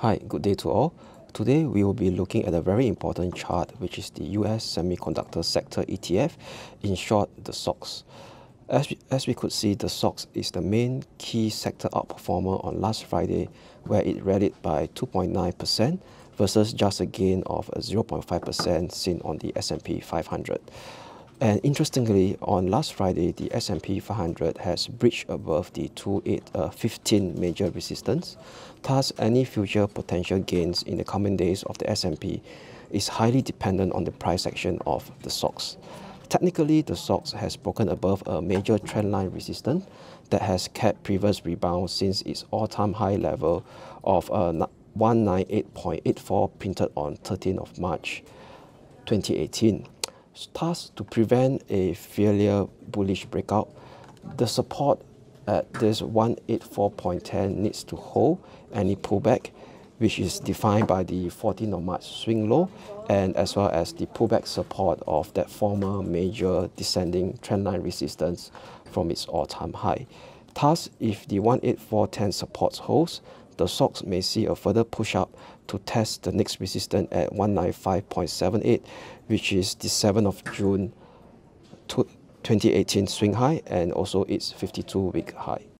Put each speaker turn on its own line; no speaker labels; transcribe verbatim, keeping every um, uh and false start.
Hi, good day to all. Today we will be looking at a very important chart, which is the U S Semiconductor Sector E T F, in short the S O X X. As we, as we could see, the S O X X is the main key sector outperformer on last Friday, where it rallied by two point nine percent versus just a gain of zero point five percent seen on the S and P five hundred. And interestingly, on last Friday, the S and P five hundred has breached above the two eight fifteen major resistance. Thus, any future potential gains in the coming days of the S and P is highly dependent on the price action of the S O X X. Technically, the S O X X has broken above a major trendline resistance that has kept previous rebound since its all-time high level of uh, one ninety-eight point eight four printed on thirteenth of March twenty eighteen. Thus, to prevent a failure bullish breakout, the support at this one eighty-four point one zero needs to hold any pullback, which is defined by the fourteenth of March swing low, and as well as the pullback support of that former major descending trendline resistance from its all-time high. Thus, if the one eighty-four point one zero support holds, the S O X X may see a further push up to test the next resistance at one ninety-five point seven eight, which is the seventh of June twenty eighteen swing high and also its fifty-two week high.